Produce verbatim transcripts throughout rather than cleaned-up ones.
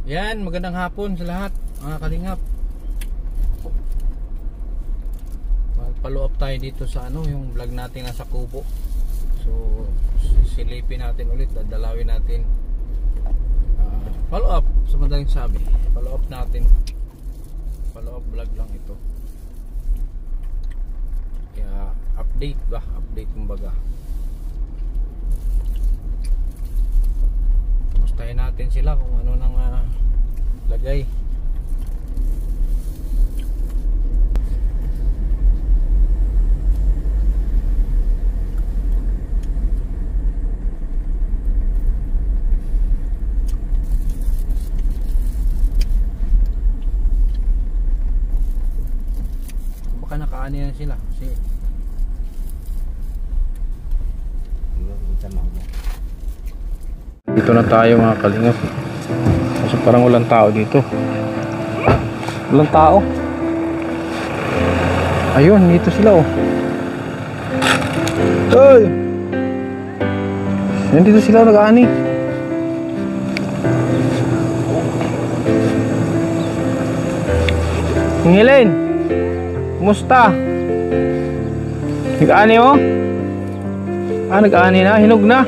Yan, magandang hapon sa lahat mga kalingap. Mag-follow up tayo dito sa ano, yung vlog natin nasa Kubo. So silipin natin ulit, dadalawin natin. uh, Follow up sa madaling sabi. Follow up natin. Follow up vlog lang ito. Kaya update ba? Update kumbaga. Kumustahin natin sila kung ano nang uh, lagay. Baka nakaani na sila kasi dito na tayo mga kalingap. Kasi parang walang tao dito. Walang tao. Ayun, dito sila oh. Hey! Yan, dito sila nag-aani. Ngilin, kumusta? Nag-aani mo? Ah, nag-aani na? Hinog na?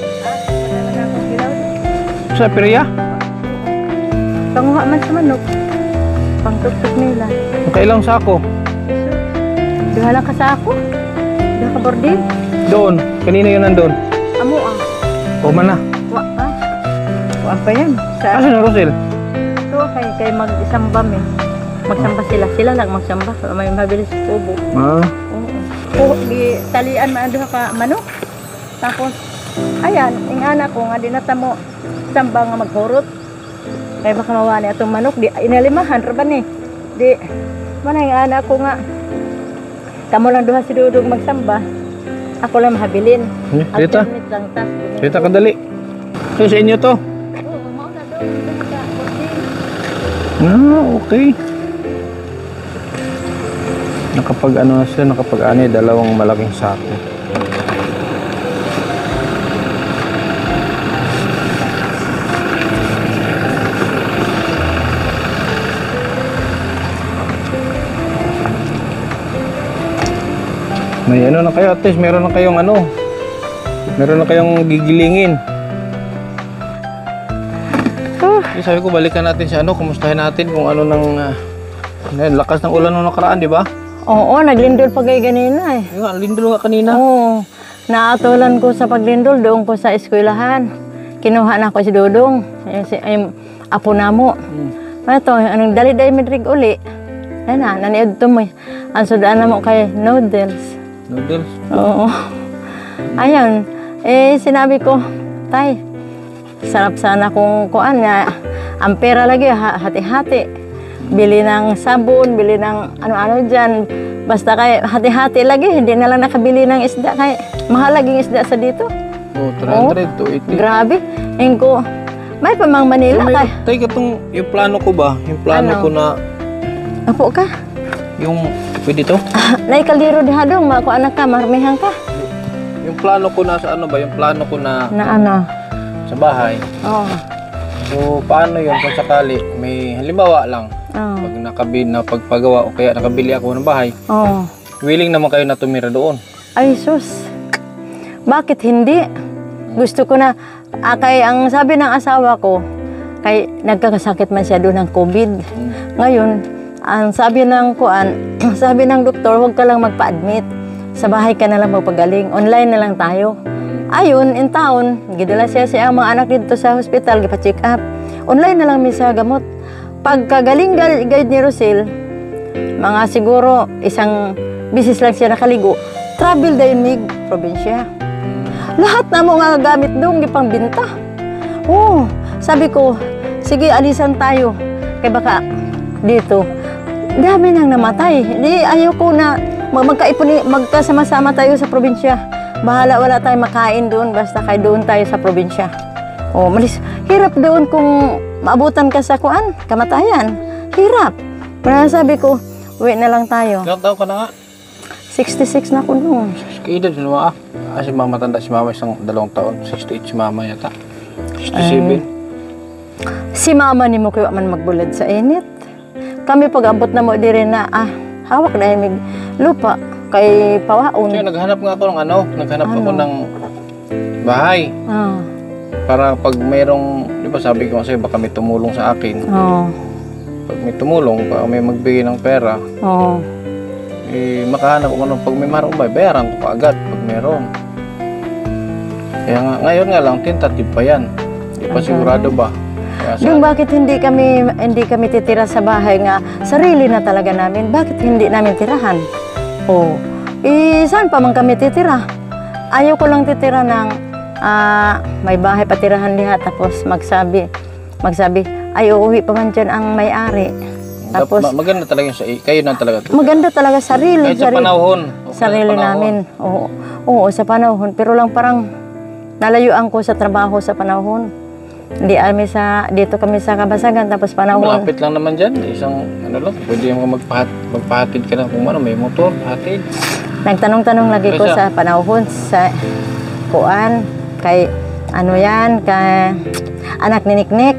Sa perya? Panguha man sa manok. Pangtuktok nila. Nakailang sako? Duha lang ka sa ako. Duha ka bordil. Doon. Kanina yun nandun? Amo ah. O man na. Wa pa. Wa pa yan. Sa Asa na Rosel? ito kay, kay mag-isamba eh. Magsamba sila. Sila lang magsamba. May mabilis kubo. Ah. Oo. Di talian man duha ka manok. Tapos, ayan. Ang anak ko nga dinatamo. Samba nga maghurot. Kaya baka mawani atong manok. Di inalimahan. Raban eh. Di. Manay nga anak ko nga. Kamo lang duha si Dudong magsamba. Ako lang mahabilin. Eh, Rita? Lang, tas, Rita, kadali. So, sa inyo to? oo, mauna doon. Ah, okay. Nakapag ano na sila, nakapag ano, dalawang malaking sako. May ano na kayo, at least meron na kayong ano, meron na kayong gigilingin. Oh. Eh, sabi ko balikan natin si ano, kumustahin natin kung ano nang uh, lakas ng ulan nung nakaraan, di ba? Oo, naglindol pa kayo ganina eh. Yung nga, lindol nga kanina. Oo, naatulan ko sa paglindol doon ko sa eskwelahan. Kinuha na ko si Dudong, yung, si, yung apo na mo. Hmm. Ito, anong dali-dali midrig uli. Ayun na, naniod to mo. Ang sudaan na mo kay noodles. Noodles? Oo. Ayun, eh sinabi ko, tay, sarap sana kung kuan na ang pera lagi, hati-hati. Bili ng sabon, bili ng ano-ano dyan. Basta kay hati-hati lagi, hindi na lang nakabili ng isda. Kay mahal laging isda sa dito. Oh, three hundred to eighty. Grabe. Ngayon ko, may pamang Manila may, kay. Tay, katong, yung plano ko ba? Yung plano Ano? ko na, Apo ka? yung, pwede to? Naikaldiro di hadong, mga ko anak ka, marmihan ka. Yung plano ko na sa ano ba? Yung plano ko na Na ano? sa bahay. Oo. So, paano yun kung sakali? May halimbawa lang. Oo. Pag nakabili na pagpagawa o kaya nakabili ako ng bahay, Oo. willing naman kayo na tumira doon. Ay, sus. Bakit hindi? Gusto ko na, ah, kay ang sabi ng asawa ko, kay nagkakasakit man siya doon ng COVID. Hmm. Ngayon, ang sabi ng kuan, sabi ng doktor, huwag ka lang magpa-admit. Sa bahay ka na lang magpagaling. Online na lang tayo. Ayun, in town, gidala siya siya ang mga anak dito sa hospital, gipa-check up. Online na lang may siya gamot. Pagkagaling guide ni Rosel, mga siguro isang bisis lang siya nakaligo, travel dahil mig probinsya. Lahat na mo nga gamit doon, gipang binta. Oh, sabi ko, sige, alisan tayo. Kaya baka dito, dami nang namatay. Di, ayaw ko na magkaipon, magkasama-sama tayo sa probinsya. Bahala, wala tayong makain doon, basta kay doon tayo sa probinsya. Oh, malis, hirap doon kung maabutan ka sa kuan, kamatayan. Hirap. Pero sabi ko, uwi na lang tayo. Ilang taon ka na nga? sixty-six na ko noon. Kaedad na ah. Ah, si mama tanda si mama isang dalawang taon. sixty-eight si mama yata. sixty-seven. Si mama ni mo kayo man magbulad sa init. Kami pag-abot na mo diri na, ah, hawak na yung lupa kay pawaon. So, naghanap nga ako ng ano, naghanap Ano? ako ng bahay. Ah, Para pag mayroong, di ba sabi ko kasi baka may tumulong sa akin. oo, Pag may tumulong, baka may magbigay ng pera, oo. eh makahanap ko ng pag may marong ba, bayaran ko kaagad pag meron. Kaya nga, ngayon nga lang, tentative pa yan. Hindi pa Okay. sigurado ba. Kaya sa, Yung bakit hindi kami hindi kami titira sa bahay nga sarili na talaga namin? Bakit hindi namin tirahan? Oh, eh saan pa man kami titira? Ayaw ko lang titira ng ah, may bahay patirahan diha tapos magsabi magsabi ay uuwi pa man dyan ang may-ari. Tapos ma- maganda talaga yung sa kayo na talaga. maganda talaga sarili, Kahit sa sarili, panahon. okay, sarili sa panahon. namin. Oo, oo, sa panahon. Pero lang parang nalayuan ko sa trabaho sa panahon. Hindi kami sa dito kami sa Kabasagan tapos panahon. Malapit lang naman dyan. Isang ano lang, pwede mo magpahat, magpahatid ka na kung ano, may motor, hatid. Nagtanong-tanong lagi ko Kaysa- sa panahon sa kuan kay ano yan kay anak ni Niknik.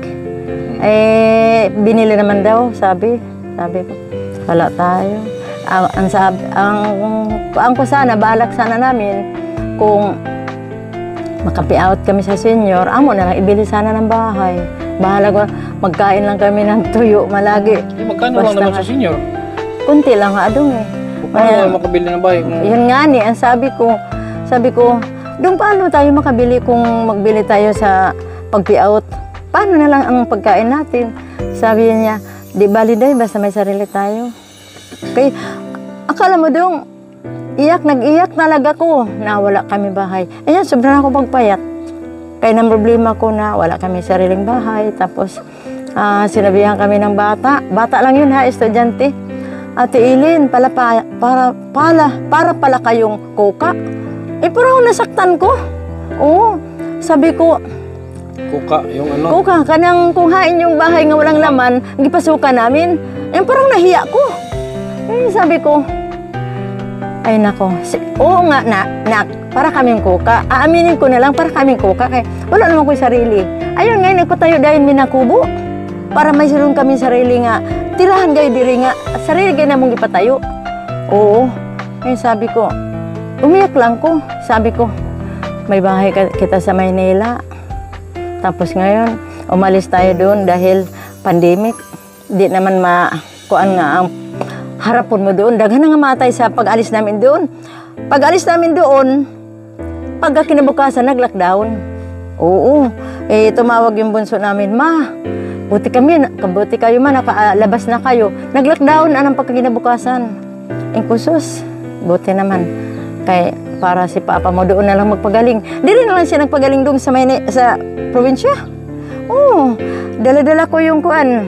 Eh binili naman daw, sabi. Sabi ko, wala tayo. Ang ang sabi, ang ang ko sana balak sana namin kung makapi-out kami sa senior, amo na lang ibili sana ng bahay. Bahala ko, magkain lang kami ng tuyo malagi. Eh, magkano lang Basta naman nga. sa senior? Kunti lang nga dong eh. Paano Kaya- kayo makabili ng bahay? Kung... Yun nga ni, ang sabi ko, sabi ko, doon paano tayo makabili kung magbili tayo sa pag-out? Paano na lang ang pagkain natin? Sabi niya, di bali day, basta may sarili tayo. Kaya, akala mo dong, iyak, nag-iyak talaga ko na wala kami bahay. Ayan, sobrang ako pagpayat. Kaya nang problema ko na wala kami sariling bahay. Tapos, ah, sinabihan kami ng bata. Bata lang yun ha, estudyante. Ate Ilin, pala, pa, para, pala, para pala kayong kuka. Eh, parang nasaktan ko. Oo, sabi ko, Kuka, yung ano? kuka, kanang kuhain yung bahay nga walang laman, gipasukan namin. Eh, parang nahiya ko. Eh, sabi ko, ay nako, si, oo nga na, nak, para kaming kuka. Aaminin ko na lang, para kaming kuka. Kaya wala naman ko sarili. Ayun ngayon, nagpatayo dahil minakubo. Para may sirong kami sarili nga. Tirahan kayo diri nga. Sarili kayo na mong ipatayo. Oo. Ngayon sabi ko, umiyak lang ko. Sabi ko, may bahay ka, kita sa Maynila. Tapos ngayon, umalis tayo doon dahil pandemic. Di naman makuan nga ang harapon mo doon. Daghan na nga matay sa pag-alis namin doon. Pag-alis namin doon, pagka kinabukasan, nag-lockdown. Oo. Eh, tumawag yung bunso namin, Ma, buti kami, kabuti kayo man, nakalabas na kayo. Nag-lockdown, anong pagkakinabukasan? Ang kusos, buti naman. Kaya para si Papa mo doon na lang magpagaling. Di rin na lang siya nagpagaling doon sa, Mayne, sa probinsya. Oo. Dala-dala ko yung kuan.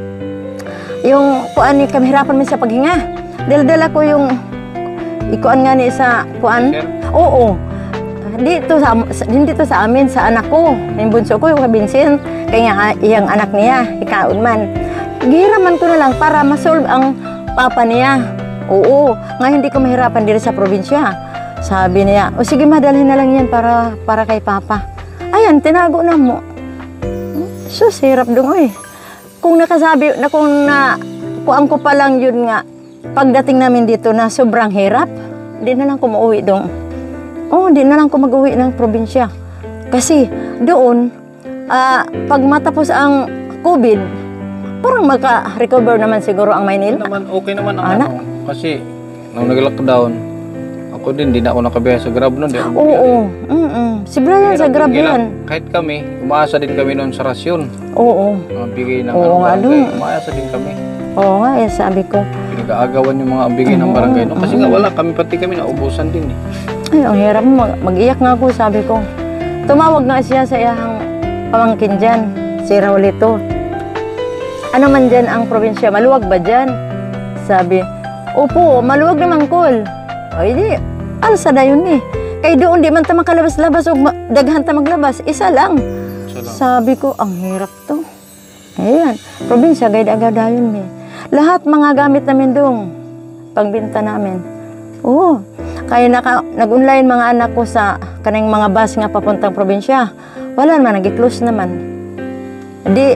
Yung kuan ni kamihirapan mo sa paghinga. Dala-dala ko yung ikuan nga ni sa kuan. Oo. Dito sa hindi to sa amin sa anak ko. Yung bunso ko yung Vincent. Kaya nga iyang anak niya, ikaon man. Gihiraman ko na lang para ma-solve ang papa niya. Oo, nga hindi ko mahirapan diri sa probinsya. Sabi niya, o sige madalhin na lang yan para para kay papa. Ayan, tinago na mo. Sus, hirap dong oy. Kung nakasabi, na kung na, kuang ko pa lang yun nga, pagdating namin dito na sobrang hirap, di na lang ko mauwi dong. Oo, di na lang ko mag-uwi ng probinsya. Kasi doon, ah, pag matapos ang COVID, parang maka-recover naman siguro ang Okay Maynila. naman, okay naman ang Anak? ano. Kasi, nung nag-lockdown, ako din, di na ako nakabiyahe sa Grab nun. Di ako Oo, mm -mm. Si Brian sa Grab Kailan- yan. Kahit kami, umaasa din kami noon sa rasyon. Oo, Mga bigay ng Oo ano, nga, barangay. dun. Umaasa din kami. oo nga, eh, sabi ko. Pinag-aagawan yung mga bigay ng barangay. No? Kasi nga wala, kami pati kami naubusan din eh. Ay, ang hirap mo. Mag- mag-iyak nga ako, sabi ko. Tumawag nga siya sa iyang pamangkin dyan, si Raulito. Ano man dyan ang probinsya? Maluwag ba dyan? Sabi, opo, maluwag naman, Kol. Ay, di, alsa na yun eh. Kaya doon, di man ta makalabas-labas o ma- daghan ta maglabas. Isa lang. So lang. Sabi ko, ang hirap to. Ayan, probinsya, gayda-agad yun eh. Lahat mga gamit namin doon, pangbinta namin. Oo. Kaya naka, nag-online mga anak ko sa kanang mga bus nga papuntang probinsya. Wala naman, nag-close naman. Di,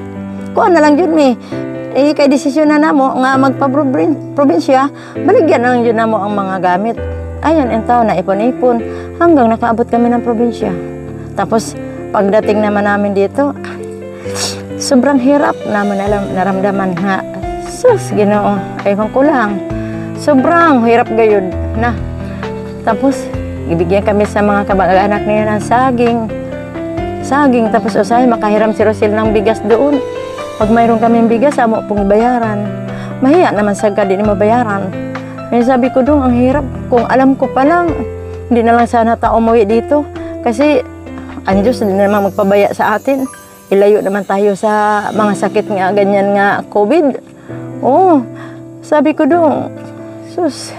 kuan na lang yun mi. Eh, kay desisyon na namo nga magpa-probinsya, baligyan na lang yun namo ang mga gamit. Ayan, yung taon na ipon-ipon, hanggang nakaabot kami ng probinsya. Tapos, pagdating naman namin dito, sobrang hirap naman alam, naramdaman nga, sus, Ginoo, ayun ko lang. Sobrang hirap gayon na. Tapos, ibigyan kami sa mga kabag-anak niya ng saging. Saging, tapos usay, makahiram si Rosil ng bigas doon. Pag mayroon kaming bigas, amo pong bayaran. Mahiya naman sa ka, di ni mabayaran. May sabi ko doon, ang hirap. Kung alam ko pa lang, hindi na lang sana tao umuwi dito. Kasi, ang Diyos hindi naman magpabaya sa atin. Ilayo naman tayo sa mga sakit nga, ganyan nga, COVID. Oo, sabi ko doon, sus.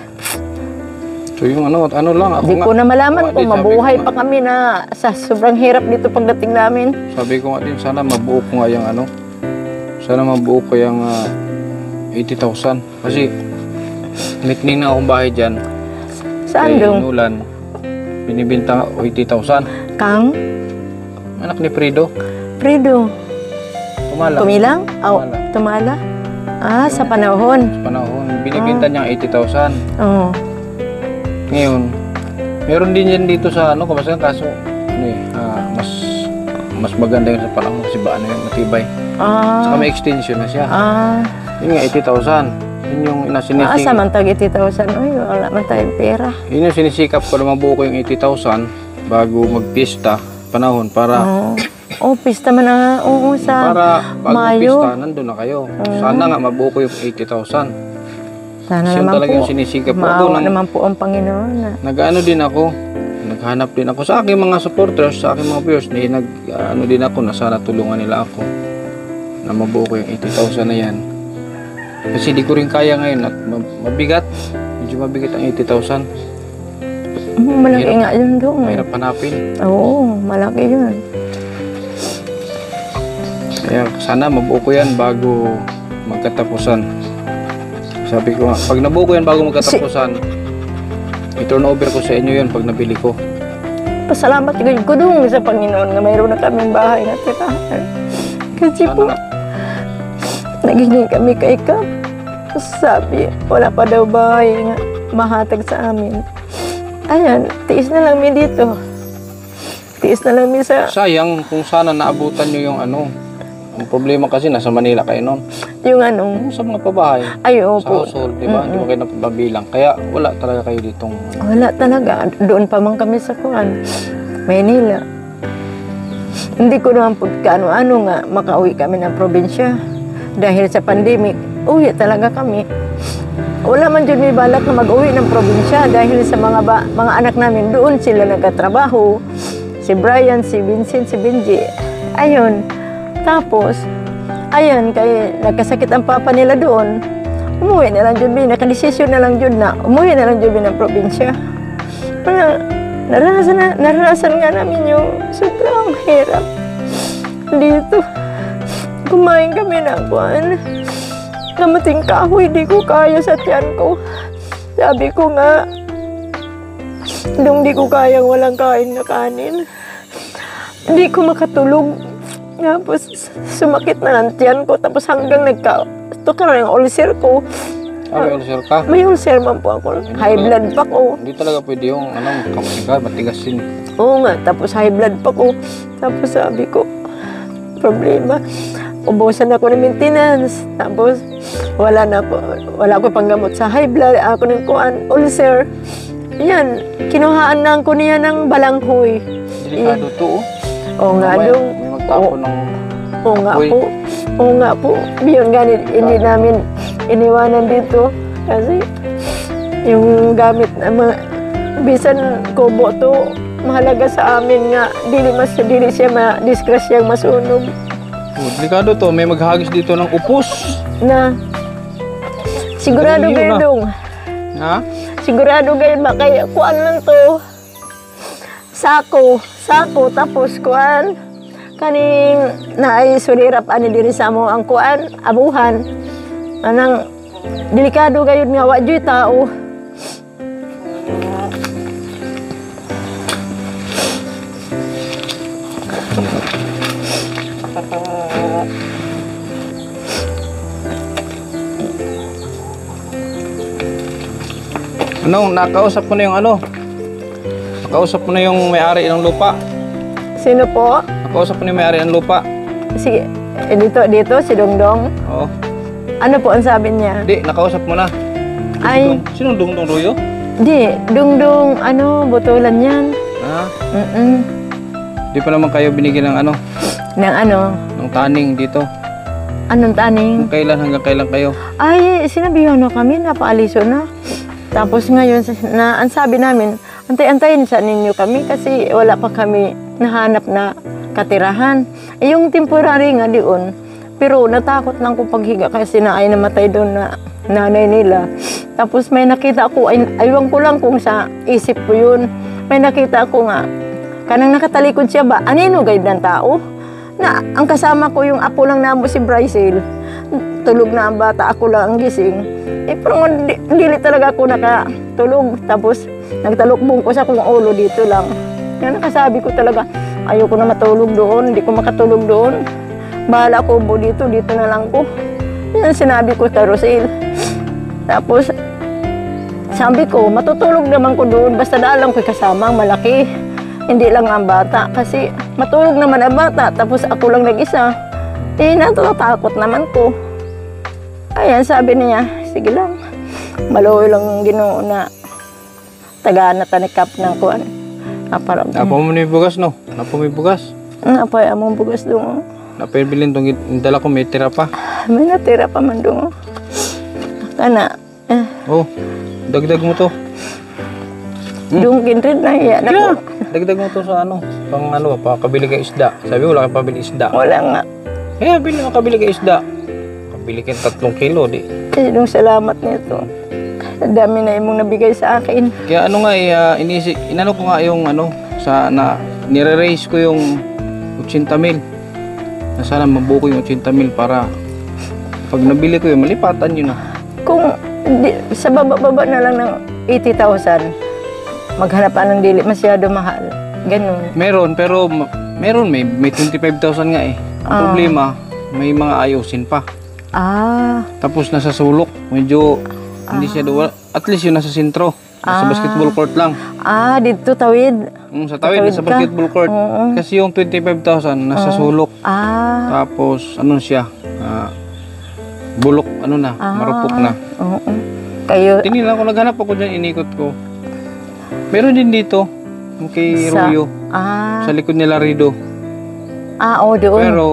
So yung ano, ano lang, ako Hindi nga. ko na malaman ako kung nga din, mabuhay sabi ko pa nga- kami na sa sobrang hirap dito pagdating namin. Sabi ko nga din, sana mabuo ko nga yung ano. Sana mabuo ko yung ah, eighty thousand. Kasi, mitning na akong bahay dyan. Saan Kay dong? Nulan, binibinta nga eighty thousand. Kang? Anak ni Fredo, Fredo? tumala. Kumilang? Aw, Tumala. tumala? Ah, sa panahon. Sa panahon, binibinta niya eighty thousand. Oo. Ngayon, meron din yan dito sa ano, kabasan, kaso, ano eh, ah, mas, mas maganda yung sa panahon kasi ba ano yung matibay. Ah. Saka may extension na siya. Ah. Yun nga, eighty thousand. Yun yung Ah, inasinising. sa mantag eighty thousand. Uy, wala man tayong pera. Yun yung sinisikap ko na mabuo ko yung eighty thousand bago magpista panahon para Oo. Oh, pista man na. Oo, sa para bago Mayo. pista nandun na kayo. Sana nga mabuo ko yung eighty thousand. Sana Yun naman talaga po. yung sinisikap ko. Maawa Ako nang- naman po ang Panginoon. Na. Nag-ano din ako, naghanap din ako sa aking mga supporters, sa aking mga viewers, eh, nag, ano din ako na sana tulungan nila ako na mabuo ko yung eighty thousand na yan. Kasi di ko rin kaya ngayon at ma- mabigat, medyo mabigat ang eighty thousand. Mm, malaki Mahirap. nga yun doon. Mahirap hanapin. Oo, malaki yun. Kaya sana mabuo ko yan bago magkatapusan. Sabi ko nga, pag nabuo ko yan bago magkatapusan, i-turn over ko sa inyo yan pag nabili ko. Pasalamat ko ko doon sa Panginoon nga mayroon na kaming bahay na tirahan. Kasi Sana po, nga. nagiging kami kay Kap. Sabi, wala pa daw bahay nga mahatag sa amin. Ayan, tiis na lang mi dito. Tiis na lang mi sa, Sayang kung sana naabutan nyo yung ano. Ang problema kasi nasa Manila kayo noon. yung anong, Sa mga pabahay. ay Sa opo. household, di ba? Hindi mo kayo napababilang. Kaya wala talaga kayo ditong ano. Wala talaga. Doon pa man kami sa kuan, Maynila. Hindi ko naman po kaano-ano nga makauwi kami ng probinsya. Dahil sa pandemic, uwi talaga kami. Wala man dyan may balak na mag-uwi ng probinsya dahil sa mga ba, mga anak namin doon sila nagkatrabaho. Si Brian, si Vincent, si Benji. Ayun. Tapos, ayun, kay nagkasakit ang papa nila doon. Umuwi na lang dyan, nakadesisyon na lang dyan na umuwi na lang dyan ng probinsya. Parang, naranasan, na, naranasan nga namin yung sobrang hirap dito. Kumain kami ng buwan. Namating kahoy, di ko kaya sa tiyan ko. Sabi ko nga, nung di ko kayang walang kain na kanin, hindi ko makatulog. Tapos sumakit na ng tiyan ko, tapos hanggang nagka, ito ka na yung ulcer ko. Ah, may ulcer ka? May ulcer man po ako. High blood pa ko. Hindi talaga pwede yung ano, kamay ka, matigas yun. Oo nga, tapos high blood pa ko. Tapos sabi ko, problema. Ubusan ako ng maintenance. Tapos wala na po, wala ko panggamot sa high blood. Ako ng kuan, ulcer. Yan, kinuhaan lang ko niya ng balanghoy. Delikado to, oh. Oo nga, Mamaya, dong. may magtapo ng... Oo nga Uy. po. Oo nga po. Yun nga, hindi namin iniwanan dito. Kasi yung gamit na mga bisan kubo to, mahalaga sa amin nga. Dili mas dili siya ma-disgrasyang masunog. Oh, delikado to, may maghagis dito ng upos. Na sigurado Ano yun, kayo ah? dong. Ha? Sigurado kayo ba kaya kuan lang to. Sako, sako tapos kuan kaning naay sulirap ani diri sa mo ang kuan abuhan. Anang delikado gayud nga wa joy tao. Anong, nakausap mo na yung ano? Nakausap mo na yung may-ari ng lupa? Sino po? Nakausap mo na yung may-ari ng lupa? Sige, eh, dito, dito, si Dongdong. Oo. Ano po ang sabi niya? Di, nakausap mo na. Ay, Dong, sinong Dongdong Royo? di, Dongdong, ano, butulan yan. Ha? Mm-mm. Di pa naman kayo binigyan ng ano? Ng ano, Ng taning dito. anong taning? Kung kailan hanggang kailan kayo? Ay, sinabihan na kami, napaaliso na. Tapos ngayon, na, ang sabi namin, antay-antayin sa ninyo kami kasi wala pa kami nahanap na katirahan. Eh, yung temporary nga doon, pero natakot lang ko paghiga kasi na ay namatay doon na nanay nila. Tapos may nakita ako, ay, aywan ko lang kung sa isip ko yun, may nakita ako nga, kanang nakatalikod siya ba, anino guide ng tao? Na ang kasama ko yung apo lang namo si Brycel, tulog na ang bata, ako lang ang gising. Eh, parang di, dili talaga ako nakatulog. Tapos, nagtalukbong ko sa kung ulo dito lang. Yan, nakasabi ko talaga, ayoko na matulog doon, hindi ko makatulog doon. Bahala ko po dito, dito na lang ko. Yan, sinabi ko kay Rosel. Tapos, sabi ko, matutulog naman ko doon, basta daalang ko kasama ang malaki. Hindi lang ang bata, kasi matulog naman ang bata, tapos ako lang nag-isa. Eh, natatakot naman ko. Ayan, sabi niya, sige lang. Maluoy lang ang Ginoo na taga na tanikap ng kuan. Aparam. Napo mo ni bugas, no? Napo mo bugas? Napay among bugas doon. Napay bilin tong dala ko may tira pa. May natira pa man doon. Kana, eh, Oh, dagdag mo to. doon kinrid na iya na Yeah. ko. Dagdag mo to sa ano? Pang ano, pa kabili ka isda. Sabi wala kang pabili isda. Wala nga. Eh, bili mo kabili ka isda. Kabili ka tatlong kilo, di. Eh, nung salamat nito. Ang dami na imong nabigay sa akin. Kaya ano nga, eh, uh, inisi, inano ko nga yung ano, sa na, nire-raise ko yung eighty mil. Na sana mabuo ko yung eighty mil para pag nabili ko yun, malipatan yun na. Kung di, sa baba-baba na lang ng eighty thousand, maghanap ka ng dili masyado mahal. Ganun. Meron, pero ma- meron, may, may twenty-five thousand nga eh. Ang Ah. problema, may mga ayusin pa. Ah, Tapos nasa sulok, medyo hindi siya duwa. At least yun nasa sentro. Nasa Ah. basketball court lang. ah, dito tawid. Mm, sa tawid, Tawid nasa ka? basketball court. Oo. Kasi yung twenty-five thousand nasa sulok. Ah, Tapos ano siya, ah, bulok, ano na, ah, marupok na. Oo. Kayo, Tinignan ko, naghanap ako dyan, inikot ko. Meron din dito, yung kay Sa- Ruyo, ah, sa likod nila Rido. ah, oo, doon. Pero,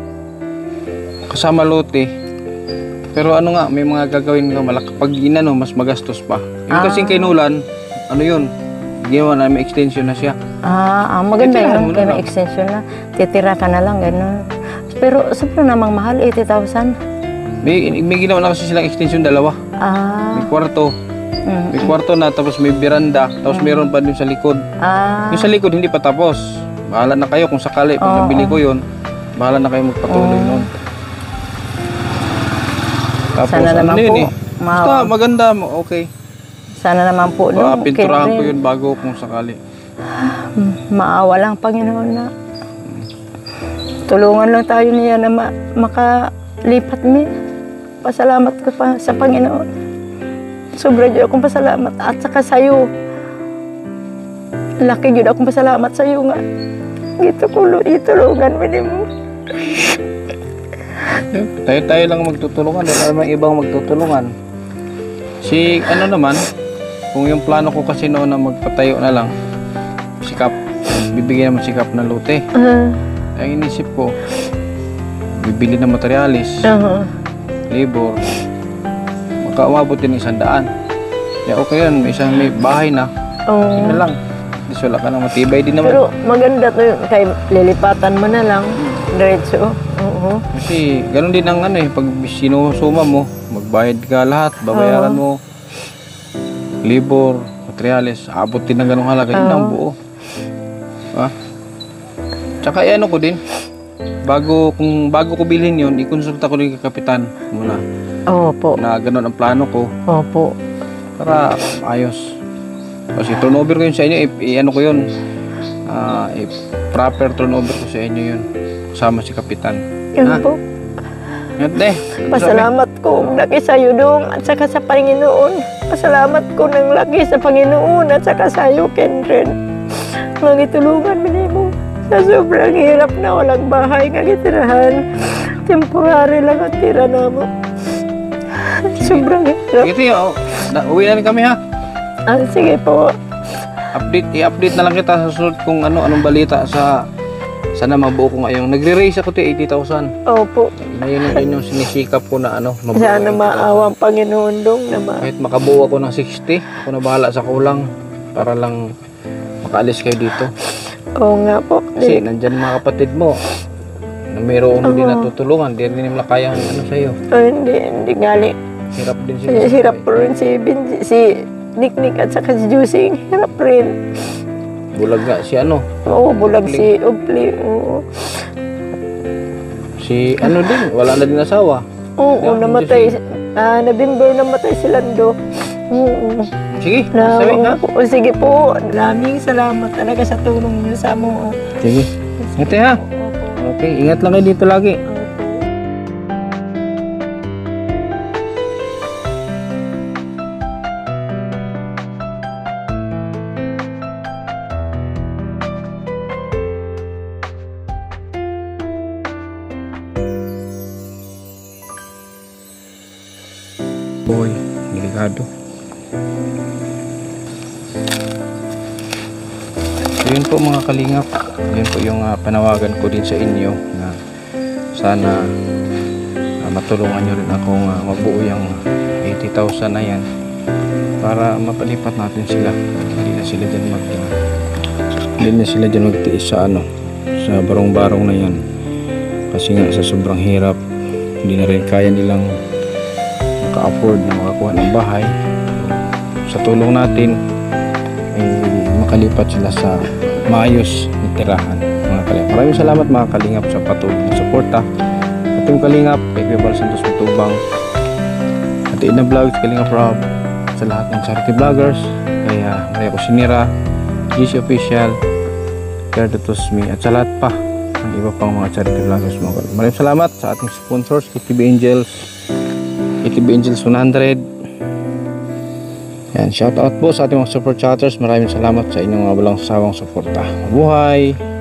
kasama lote. Pero ano nga, may mga gagawin ka malaki. Pag inano, mas magastos pa. Yung Ah. kasing kay Nolan, ano yun, ginawa na, may extension na siya. ah, ah, maganda Titirahan mo yun. na Kaya may lang. extension na. Titira ka na lang, gano'n. Pero sobrang namang mahal, eighty thousand. May, may ginawa na kasi silang extension dalawa. Ah, May kwarto. mm, May kwarto na, tapos may beranda. Tapos meron pa din sa likod. ah, Yung sa likod, hindi pa tapos. Bahala na kayo kung sakali. Pag Oo. nabili ko yun, bahala na kayo magpatuloy Oo. nun. Tapos, Sana ano naman na yun po, eh. ma- Basta maganda, okay. sana naman po, no? Baka pinturahan ko Kindred. yun bago kung sakali. Mm, Maawa lang, Panginoon, na tulungan lang tayo niya na ma- makalipat mi. Pasalamat ko pa sa Panginoon. Sobra dyan akong pasalamat. At saka sa'yo. Laki dyan akong pasalamat sa'yo nga. Ito ko, itulungan mo din mo. Tayo-tayo lang magtutulungan. Wala namang ibang magtutulungan. Si, ano naman, kung yung plano ko kasi noon na magpatayo na lang, sikap, bibigyan naman sikap ng lote. Uh, Ang inisip ko, bibili ng materialis, uh, labor, makaumabot din isang daan. Kaya okay yan, may isang may bahay na, yun na oh. lang. Di wala ka nang matibay din naman. Pero maganda to yun. Kay lilipatan mo na lang. Diretso. Oo. Kasi ganun din ang ano eh, pag sinusuma mo, magbayad ka lahat, babayaran mo, labor, materialis, abot din ng ganung halaga, yun ang buo. Ha? Tsaka eh, ano ko din, bago, kung bago ko bilhin yun, ikonsulta ko din kay kapitan muna, Opo. na ganun ang plano ko, Opo. para ayos. Kasi turnover ko yun sa inyo, i- i-ano ko yun, ah, i- proper turnover ko sa inyo yun, kasama si kapitan. Yun Ha? po. Ingat eh. Pasalamat ko laki sa iyo dong at saka sa Panginoon. Pasalamat ko ng laki sa Panginoon at saka sa iyo, Kendren. Nga gitulungan mo sa sobrang hirap na walang bahay nga gitirahan. Temporary lang ang tira na mo. Sobrang hirap. Sige, oh. Na, uwi na rin kami ha. Ah, sige po. Update, i-update na lang kita sa susunod kung ano anong balita sa sana mabuo ko ngayon. Nagre-raise ako to eighty thousand. Opo. Na yun, yun yung sinisikap ko na ano. mabuo Sana yung maawa ang Panginoon dong na ma... kahit makabuo ako ng sixty, ako na bahala sa kulang para lang makaalis kayo dito. Oo nga po. Kasi nandyan mga kapatid mo na mayroon Oo. din natutulungan, di rin nila kaya ano sa'yo. Oh, hindi, hindi gali. Hirap din sila. Hirap po rin si, Benji, si Nick Nick at saka si Jusing. Hirap rin. Bulag nga si ano, Oo, bulag si Upli. Oo, si ano din, wala na din asawa. Oo, Yeah, namatay. Ah, November namatay si Lando. Oo. Sige, Na, sabi ha. o, sige po. Maraming salamat talaga sa tulong niyo sa mo. Sige. Ingat eh, ha. Okay, ingat lang kayo dito lagi. Boy, delikado. So yun po mga kalingap, yun po yung uh, panawagan ko din sa inyo na sana uh, matulungan nyo rin akong uh, mabuo yung eighty thousand na yan para mapalipat natin sila. Hindi na sila dyan mag uh, hindi na sila dyan magtiis sa ano, sa barong-barong na yan kasi nga sa sobrang hirap hindi na rin kaya nilang maka-afford na makakuha ng bahay. Sa tulong natin ay makalipat sila sa maayos na tirahan mga kalingap. Maraming salamat mga kalingap sa patuloy na suporta sa Team Kalingap, kay Kuya Bal Santos Matubang, at Ina Vlogs, Kalingap Rob, sa lahat ng charity vloggers, kaya Maria Cusinera, G C Official, Cardatos Me, at sa lahat pa ng iba pang mga charity vloggers mga kalingap. Maraming salamat sa ating sponsors, K T B Angels, K T B Angels one hundred. Yan, shout out po sa ating mga super chatters. Maraming salamat sa inyong mga walang sawang suporta. Mabuhay!